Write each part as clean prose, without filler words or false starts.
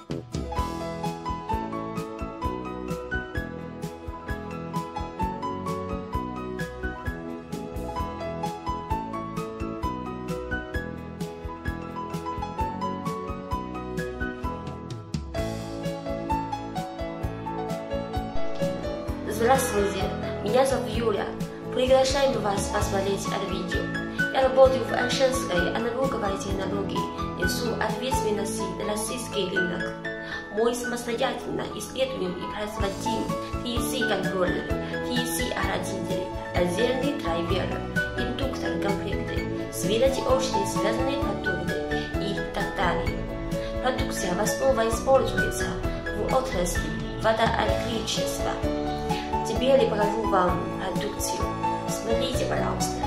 Здравствуйте, меня зовут Юля. Приглашаем вас посмотреть это видео. Я работаю в Акшенской аналоговой технологии, несу ответственность за российский рынок. Мы самостоятельно исследуем и производим TEC-контроллеры, TEC-охладители, отдельные драйверы, индукторы комплекты, светодиодные связанные продукты и так далее. Продукция в основном используется в отрасли водоэлектричества. Теперь я покажу вам продукцию. Смотрите, пожалуйста.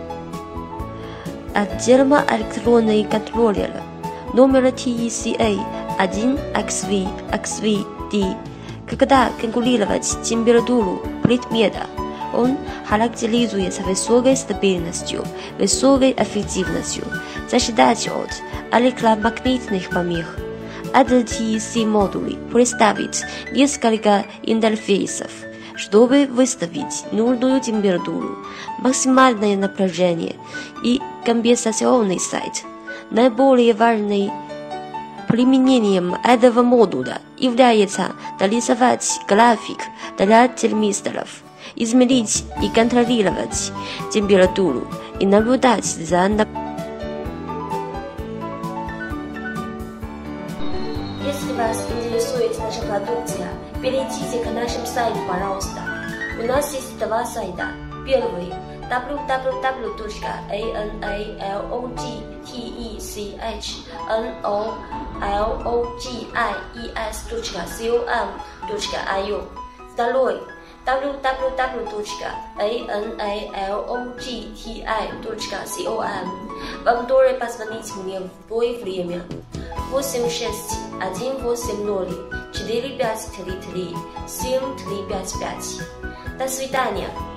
От термоэлектронные контроллеры номер TECA 1XV, XVD. Когда контролировать температуру предмета, он характеризуется высокой стабильностью, высокой эффективностью, защитой от электромагнитных помех. Этот TEC-модуль представит несколько интерфейсов, чтобы выставить нужную температуру, максимальное напряжение и компенсационный сайт. Наиболее важным применением этого модуля является нарисовать график для термисторов, измерить и контролировать температуру и наблюдать за Если вас интересует наша продукция, перейдите к нашему сайту, пожалуйста. У нас есть два сайта. Первый – www.analogties.com.io. Второй – www.analogti.com. Вам тоже позвонить мне в любое время. 86-180-4533-7355. До свидания.